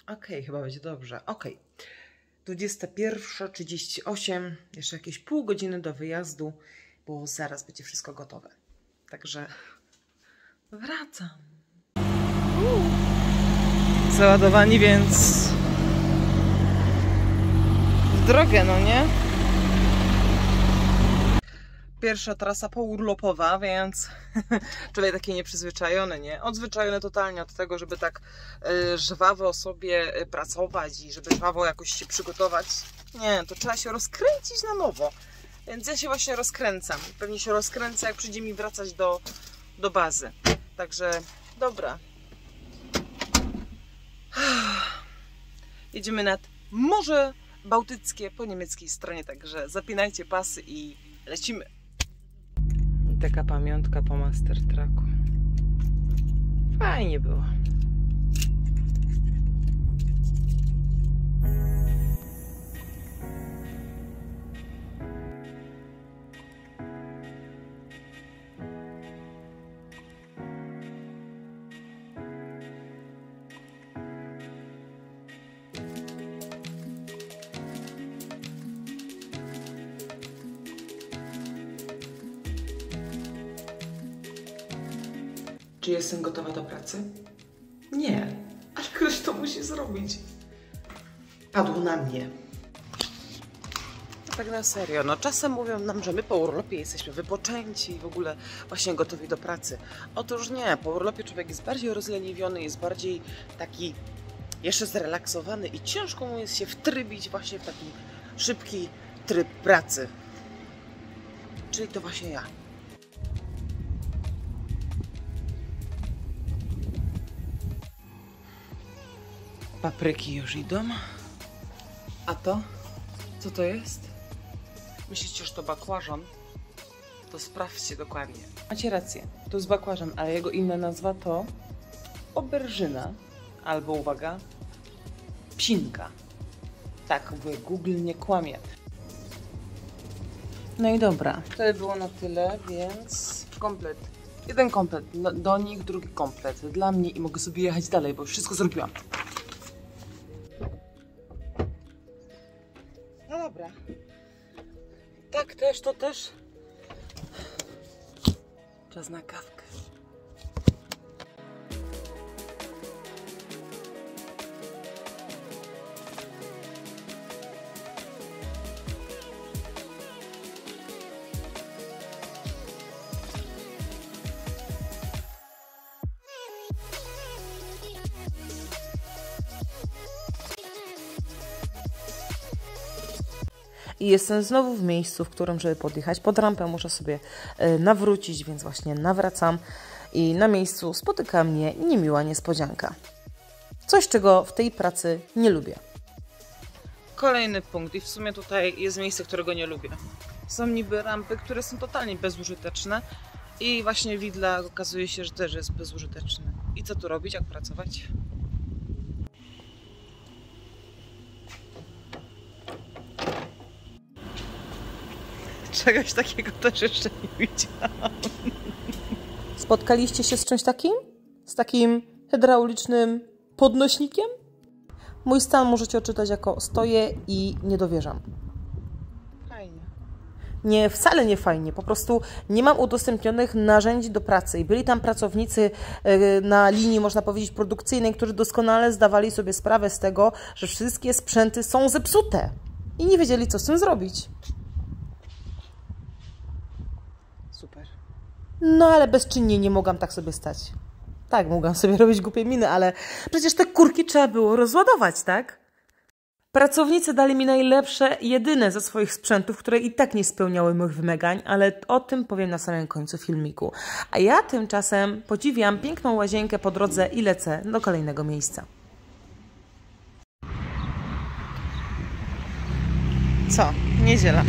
Okej, chyba będzie dobrze. Okej. 21:38. Jeszcze jakieś pół godziny do wyjazdu, bo zaraz będzie wszystko gotowe. Także wracam. Załadowani, więc w drogę, no nie? Pierwsza trasa pourlopowa, więc człowiek taki nieprzyzwyczajony, nie? Odzwyczajony totalnie od tego, żeby tak żwawo sobie pracować i żeby żwawo jakoś się przygotować. Nie, to trzeba się rozkręcić na nowo. Więc ja się właśnie rozkręcam. Pewnie się rozkręcę, jak przyjdzie mi wracać do bazy. Także dobra. Jedziemy nad Morze Bałtyckie po niemieckiej stronie, także zapinajcie pasy i lecimy. I taka pamiątka po Master Trucku. Fajnie było. Czy jestem gotowa do pracy? Nie, ale ktoś to musi zrobić. Padło na mnie. Tak na serio, no czasem mówią nam, że my po urlopie jesteśmy wypoczęci i w ogóle właśnie gotowi do pracy. Otóż nie, po urlopie człowiek jest bardziej rozleniwiony, jest bardziej taki jeszcze zrelaksowany i ciężko mu jest się wtrybić właśnie w taki szybki tryb pracy. Czyli to właśnie ja. Papryki już idą. A to? Co to jest? Myślicie, że to bakłażan? To sprawdźcie dokładnie. Macie rację, to jest bakłażan, ale jego inna nazwa to oberżyna. Albo, uwaga, psinka. Tak, mówię, Google nie kłamie. No i dobra, to by było na tyle, więc komplet. Jeden komplet do nich, drugi komplet dla mnie i mogę sobie jechać dalej, bo już wszystko zrobiłam. No dobra. Tak też, to też. Czas na kawkę. I jestem znowu w miejscu, w którym, żeby podjechać pod rampę, muszę sobie nawrócić, więc właśnie nawracam i na miejscu spotyka mnie niemiła niespodzianka. Coś, czego w tej pracy nie lubię. Kolejny punkt i w sumie tutaj jest miejsce, którego nie lubię. Są niby rampy, które są totalnie bezużyteczne i właśnie widla okazuje się, że też jest bezużyteczny. I co tu robić, jak pracować? Czegoś takiego też jeszcze nie widziałam. Spotkaliście się z czymś takim? Z takim hydraulicznym podnośnikiem? Mój stan możecie odczytać jako stoję i nie dowierzam. Fajnie. Nie, wcale nie fajnie. Po prostu nie mam udostępnionych narzędzi do pracy. I byli tam pracownicy na linii, można powiedzieć, produkcyjnej, którzy doskonale zdawali sobie sprawę z tego, że wszystkie sprzęty są zepsute. I nie wiedzieli, co z tym zrobić. Super. No ale bezczynnie nie mogłam tak sobie stać. Tak, mogłam sobie robić głupie miny, ale przecież te kurki trzeba było rozładować, tak? Pracownicy dali mi najlepsze, jedyne ze swoich sprzętów, które i tak nie spełniały moich wymagań, ale o tym powiem na samym końcu filmiku. A ja tymczasem podziwiam piękną łazienkę po drodze i lecę do kolejnego miejsca. Co? Niedziela.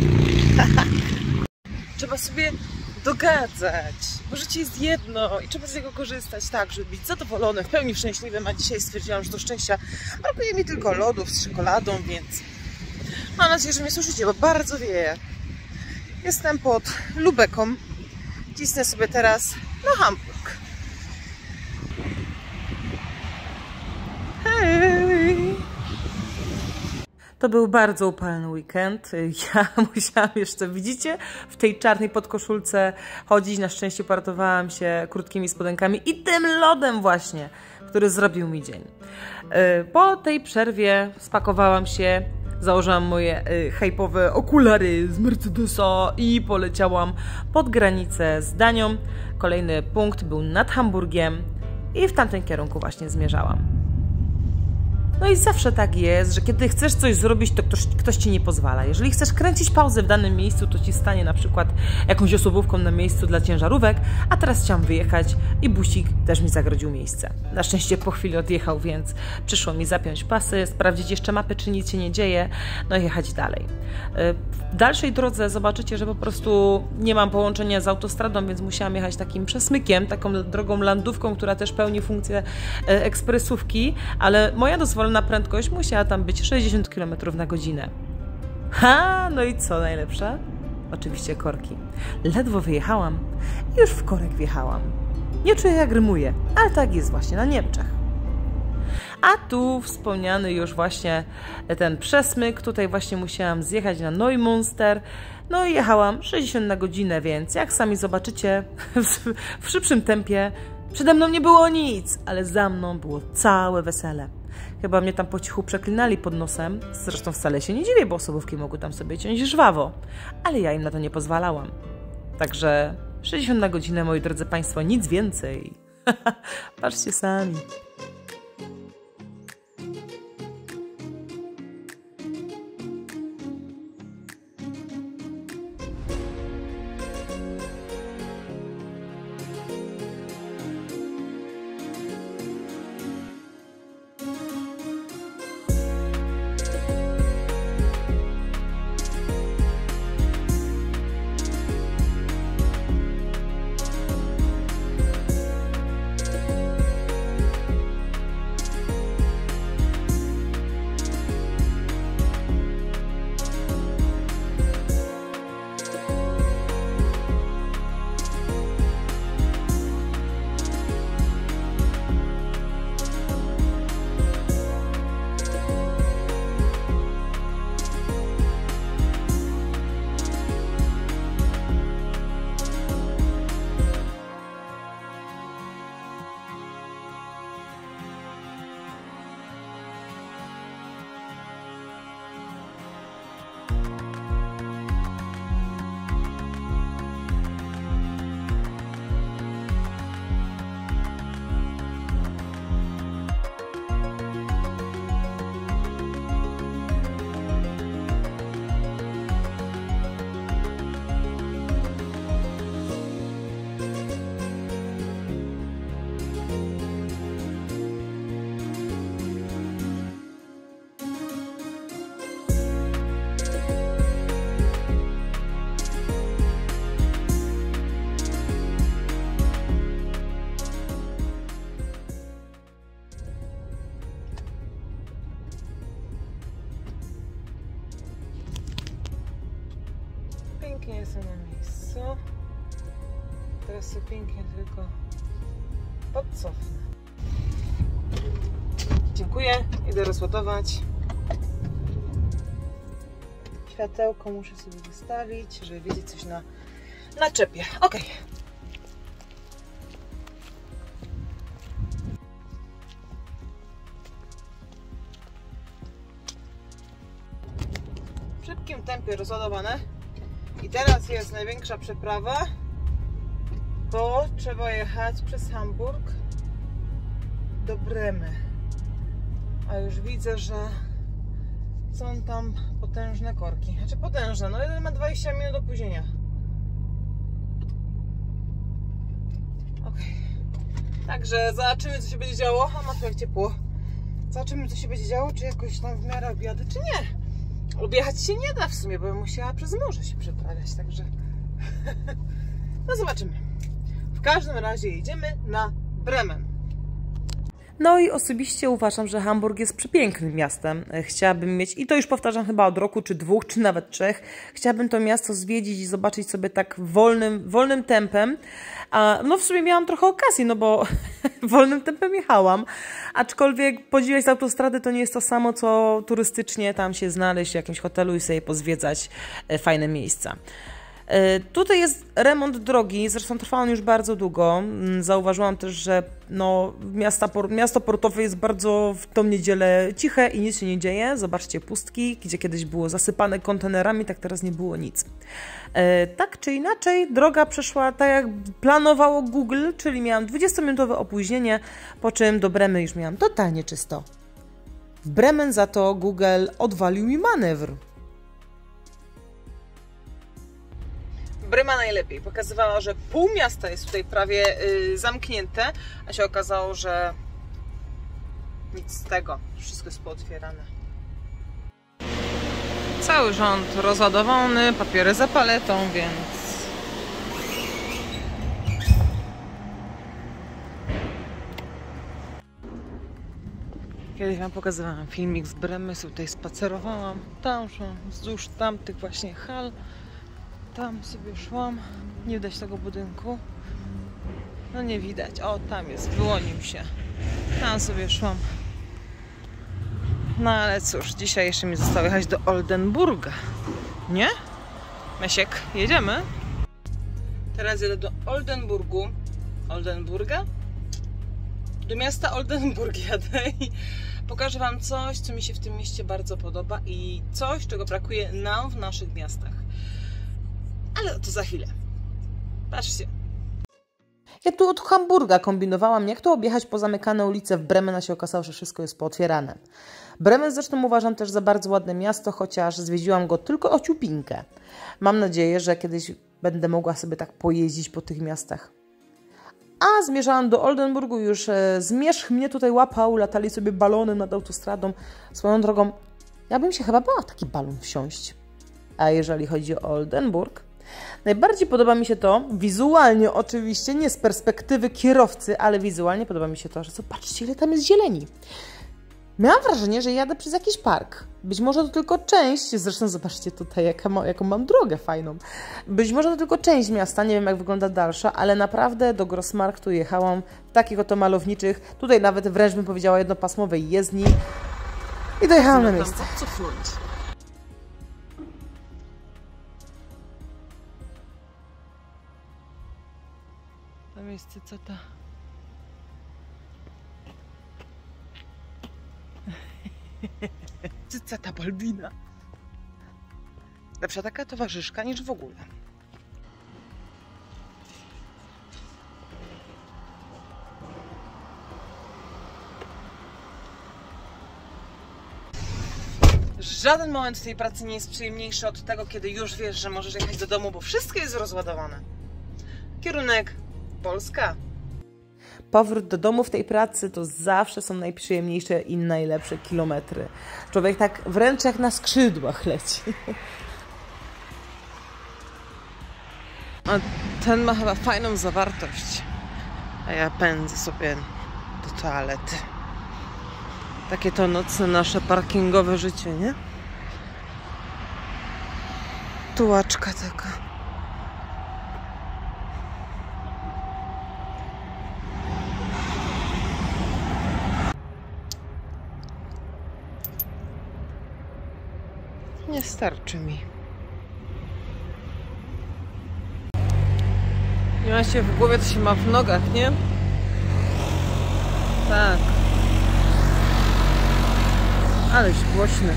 Trzeba sobie dogadzać, bo życie jest jedno i trzeba z niego korzystać tak, żeby być zadowolonym, w pełni szczęśliwym, a dzisiaj stwierdziłam, że do szczęścia brakuje mi tylko lodów z czekoladą, więc mam nadzieję, że mnie słyszycie, bo bardzo wieje. Jestem pod Lubeką, cisnę sobie teraz na Hamburg. Hej! To był bardzo upalny weekend. Ja musiałam jeszcze, widzicie, w tej czarnej podkoszulce chodzić. Na szczęście poratowałam się krótkimi spodenkami i tym lodem właśnie, który zrobił mi dzień. Po tej przerwie spakowałam się, założyłam moje hype'owe okulary z Mercedesa i poleciałam pod granicę z Danią. Kolejny punkt był nad Hamburgiem i w tamtym kierunku właśnie zmierzałam. No i zawsze tak jest, że kiedy chcesz coś zrobić, to ktoś ci nie pozwala. Jeżeli chcesz kręcić pauzę w danym miejscu, to ci stanie na przykład jakąś osobówką na miejscu dla ciężarówek, a teraz chciałam wyjechać i busik też mi zagrodził miejsce. Na szczęście po chwili odjechał, więc przyszło mi zapiąć pasy, sprawdzić jeszcze mapy, czy nic się nie dzieje, no i jechać dalej. W dalszej drodze zobaczycie, że po prostu nie mam połączenia z autostradą, więc musiałam jechać takim przesmykiem, taką drogą landówką, która też pełni funkcję ekspresówki, ale moja dozwolona prędkość musiała tam być 60 km na godzinę. Ha, no i co najlepsze? Oczywiście korki. Ledwo wyjechałam i już w korek wjechałam. Nie czuję, jak rymuję, ale tak jest właśnie na Niemczech. A tu wspomniany już właśnie ten przesmyk, tutaj właśnie musiałam zjechać na Neumünster, no i jechałam 60 na godzinę, więc jak sami zobaczycie, w szybszym tempie przede mną nie było nic, ale za mną było całe wesele. Chyba mnie tam po cichu przeklinali pod nosem, zresztą wcale się nie dziwię, bo osobówki mogły tam sobie ciąć żwawo, ale ja im na to nie pozwalałam. Także 60 na godzinę, moi drodzy Państwo, nic więcej. Patrzcie sami. Pięknie jestem na miejscu. Teraz sobie pięknie tylko podcofnę. Dziękuję. Idę rozładować. Światełko muszę sobie wystawić, żeby wiedzieć coś na naczepie. Ok. W szybkim tempie rozładowane. I teraz jest największa przeprawa, bo trzeba jechać przez Hamburg do Bremy. A już widzę, że są tam potężne korki. Znaczy potężne, no jeden ma 20 minut opóźnienia. Ok. Także zobaczymy, co się będzie działo. A ma tu jak ciepło. Zobaczymy, co się będzie działo, czy jakoś tam w miarę objadę, czy nie. Objechać się nie da w sumie, bo bym musiała przez morze się przeprawiać, także no zobaczymy. W każdym razie jedziemy na Bremen. No i osobiście uważam, że Hamburg jest przepięknym miastem. Chciałabym mieć, i to już powtarzam chyba od roku, czy 2, czy nawet 3, chciałabym to miasto zwiedzić i zobaczyć sobie tak wolnym tempem. No w sumie miałam trochę okazji, no bo wolnym tempem jechałam. Aczkolwiek podziwiać z autostrady to nie jest to samo, co turystycznie tam się znaleźć w jakimś hotelu i sobie pozwiedzać fajne miejsca. Tutaj jest remont drogi, zresztą trwa on już bardzo długo. Zauważyłam też, że no, miasto portowe jest bardzo w tą niedzielę ciche i nic się nie dzieje. Zobaczcie pustki, gdzie kiedyś było zasypane kontenerami, tak teraz nie było nic. Tak czy inaczej, droga przeszła tak jak planowało Google, czyli miałam 20-minutowe opóźnienie, po czym do Bremy już miałam totalnie czysto. W Bremen za to Google odwalił mi manewr. Brema najlepiej. Pokazywała, że pół miasta jest tutaj prawie zamknięte, a się okazało, że nic z tego. Wszystko jest pootwierane. Cały rząd rozładowany, papiery za paletą, więc... Kiedyś Wam pokazywałam filmik z Bremy, sobie tutaj spacerowałam, tam wzdłuż tamtych właśnie hal. Tam sobie szłam, nie widać tego budynku, no nie widać, o tam jest, wyłonił się, tam sobie szłam, no ale cóż, dzisiaj jeszcze mi zostało jechać do Oldenburga, nie? Mesiek, jedziemy? Teraz jedę do Oldenburga, do miasta Oldenburg jadę i pokażę Wam coś, co mi się w tym mieście bardzo podoba i coś, czego brakuje nam w naszych miastach. Ale to za chwilę. Patrzcie. Ja tu od Hamburga kombinowałam, jak to objechać pozamykane ulice w Bremen, a się okazało, że wszystko jest pootwierane. Bremen zresztą uważam też za bardzo ładne miasto, chociaż zwiedziłam go tylko o ciupinkę. Mam nadzieję, że kiedyś będę mogła sobie tak pojeździć po tych miastach. A zmierzałam do Oldenburgu, już zmierzch mnie tutaj łapał, latali sobie balonem nad autostradą. Swoją drogą, ja bym się chyba bała taki balon wsiąść. A jeżeli chodzi o Oldenburg, najbardziej podoba mi się to, wizualnie oczywiście, nie z perspektywy kierowcy, ale wizualnie podoba mi się to, że zobaczcie, ile tam jest zieleni. Miałam wrażenie, że jadę przez jakiś park. Być może to tylko część, zresztą zobaczcie tutaj, jaką mam drogę fajną. Być może to tylko część miasta, nie wiem jak wygląda dalsza, ale naprawdę do Grossmarktu jechałam w takich oto malowniczych, tutaj nawet wręcz bym powiedziała jednopasmowej jezdni i dojechałam na miejsce. To miejsce co to? Cycata Balbina. Lepsza taka towarzyszka niż w ogóle. Żaden moment tej pracy nie jest przyjemniejszy od tego, kiedy już wiesz, że możesz jechać do domu, bo wszystko jest rozładowane. Kierunek Polska. Powrót do domu w tej pracy to zawsze są najprzyjemniejsze i najlepsze kilometry. Człowiek tak wręcz jak na skrzydłach leci. A ten ma chyba fajną zawartość. A ja pędzę sobie do toalety. Takie to nocne nasze parkingowe życie, nie? Tułaczka taka. Nie starczy mi. Nie ma się w głowie, co się ma w nogach, nie? Tak. Aleś głośny.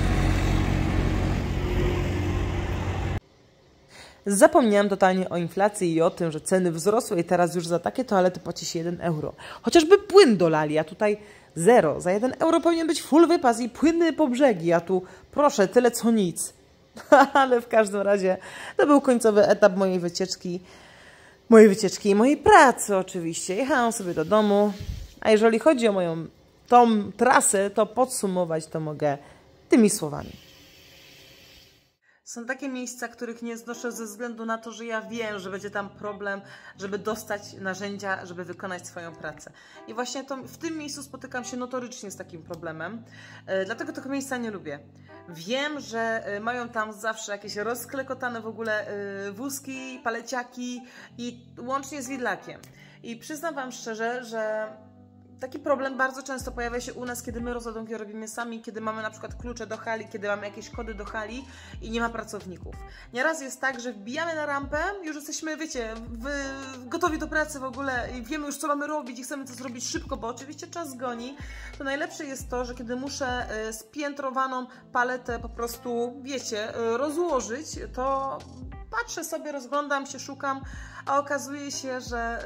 Zapomniałam totalnie o inflacji i o tym, że ceny wzrosły i teraz już za takie toalety płaci się 1 euro. Chociażby płyn dolali, a tutaj 0. Za 1 euro powinien być full wypas i płynny po brzegi, a tu proszę, tyle co nic. Ale w każdym razie to był końcowy etap mojej wycieczki i mojej pracy oczywiście. Jechałam sobie do domu, a jeżeli chodzi o moją tą trasę, to podsumować to mogę tymi słowami. Są takie miejsca, których nie znoszę ze względu na to, że ja wiem, że będzie tam problem, żeby dostać narzędzia, żeby wykonać swoją pracę. I właśnie w tym miejscu spotykam się notorycznie z takim problemem, dlatego tego miejsca nie lubię. Wiem, że mają tam zawsze jakieś rozklekotane w ogóle wózki, paleciaki i łącznie z widlakiem. I przyznam Wam szczerze, że taki problem bardzo często pojawia się u nas, kiedy my rozładunki robimy sami, kiedy mamy na przykład klucze do hali, kiedy mamy jakieś kody do hali i nie ma pracowników. Nieraz jest tak, że wbijamy na rampę, już jesteśmy, wiecie, gotowi do pracy w ogóle i wiemy już, co mamy robić i chcemy to zrobić szybko, bo oczywiście czas goni. To najlepsze jest to, że kiedy muszę spiętrowaną paletę po prostu, wiecie, rozłożyć, to patrzę sobie, rozglądam się, szukam, a okazuje się, że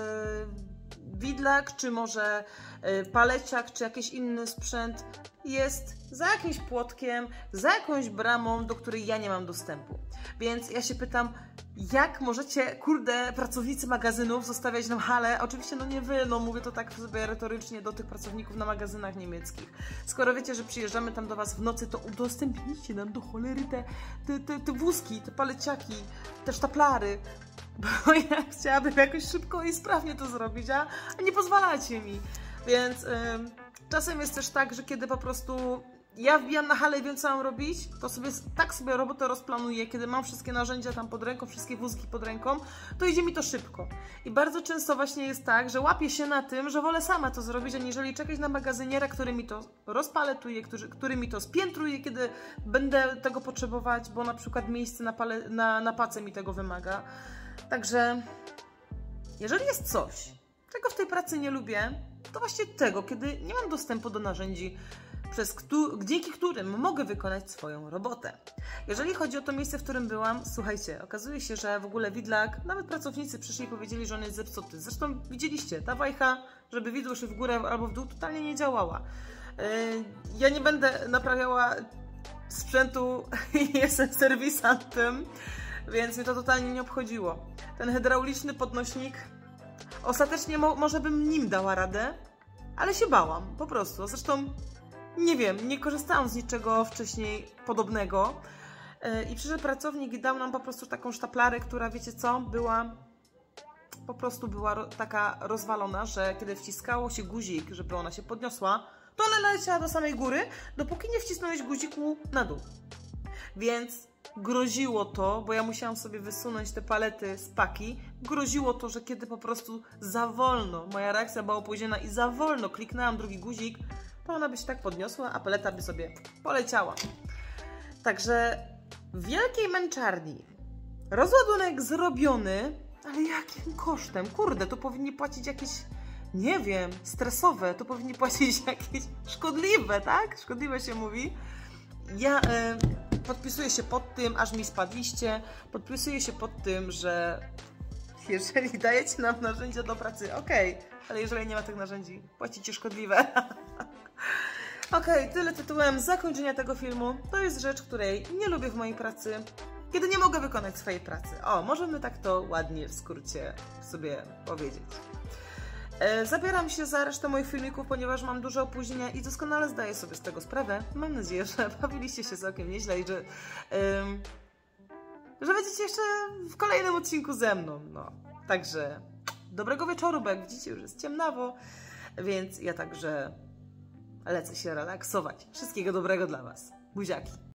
widlak, czy może paleciak, czy jakiś inny sprzęt jest za jakimś płotkiem, za jakąś bramą, do której ja nie mam dostępu. Więc ja się pytam, jak możecie, kurde, pracownicy magazynów zostawiać nam halę? Oczywiście no nie wy, no mówię to tak sobie retorycznie do tych pracowników na magazynach niemieckich. Skoro wiecie, że przyjeżdżamy tam do Was w nocy, to udostępnijcie nam do cholery te wózki, te paleciaki, te sztaplary. Bo ja chciałabym jakoś szybko i sprawnie to zrobić, a nie pozwalacie mi. Więc czasem jest też tak, że kiedy po prostu ja wbijam na halę i wiem, co mam robić, to sobie robotę rozplanuję, kiedy mam wszystkie narzędzia tam pod ręką, wszystkie wózki pod ręką, to idzie mi to szybko. I bardzo często właśnie jest tak, że łapię się na tym, że wolę sama to zrobić, aniżeli czekać na magazyniera, który mi to rozpaletuje, który mi to spiętruje, kiedy będę tego potrzebować, bo na przykład miejsce na pace mi tego wymaga. Także jeżeli jest coś, czego w tej pracy nie lubię, to właśnie tego, kiedy nie mam dostępu do narzędzi, dzięki którym mogę wykonać swoją robotę. Jeżeli chodzi o to miejsce, w którym byłam, słuchajcie, okazuje się, że w ogóle widlak, nawet pracownicy przyszli i powiedzieli, że on jest zepsuty. Zresztą widzieliście, ta wajcha, żeby widło się w górę albo w dół, totalnie nie działała. Ja nie będę naprawiała sprzętu i jestem serwisantem, więc mnie to totalnie nie obchodziło. Ten hydrauliczny podnośnik, ostatecznie może bym nim dała radę, ale się bałam, po prostu. Zresztą, nie wiem, nie korzystałam z niczego wcześniej podobnego. I przyszedł pracownik i dał nam po prostu taką sztaplarę, która, wiecie co, po prostu była taka rozwalona, że kiedy wciskało się guzik, żeby ona się podniosła, to ona leciała do samej góry, dopóki nie wcisnąłeś guziku na dół. Więc groziło to, bo ja musiałam sobie wysunąć te palety z paki, groziło to, że kiedy po prostu za wolno, moja reakcja była opóźniona i za wolno kliknęłam drugi guzik, to ona by się tak podniosła, a paleta by sobie poleciała. Także w wielkiej męczarni rozładunek zrobiony, ale jakim kosztem? Kurde, to powinni płacić jakieś, nie wiem, stresowe, to powinni płacić jakieś szkodliwe, tak? Szkodliwe się mówi. Ja podpisuję się pod tym, aż mi spadliście, podpisuję się pod tym, że jeżeli dajecie nam narzędzia do pracy, okej, ale jeżeli nie ma tych narzędzi, płacicie szkodliwe. Okej, tyle tytułem zakończenia tego filmu. To jest rzecz, której nie lubię w mojej pracy, kiedy nie mogę wykonać swojej pracy. O, możemy tak to ładnie w skrócie sobie powiedzieć. Zabieram się za resztę moich filmików, ponieważ mam duże opóźnienia i doskonale zdaję sobie z tego sprawę. Mam nadzieję, że bawiliście się całkiem nieźle i że będziecie jeszcze w kolejnym odcinku ze mną. No. Także dobrego wieczoru, bo jak widzicie, już jest ciemnawo, więc ja także lecę się relaksować. Wszystkiego dobrego dla Was. Buziaki.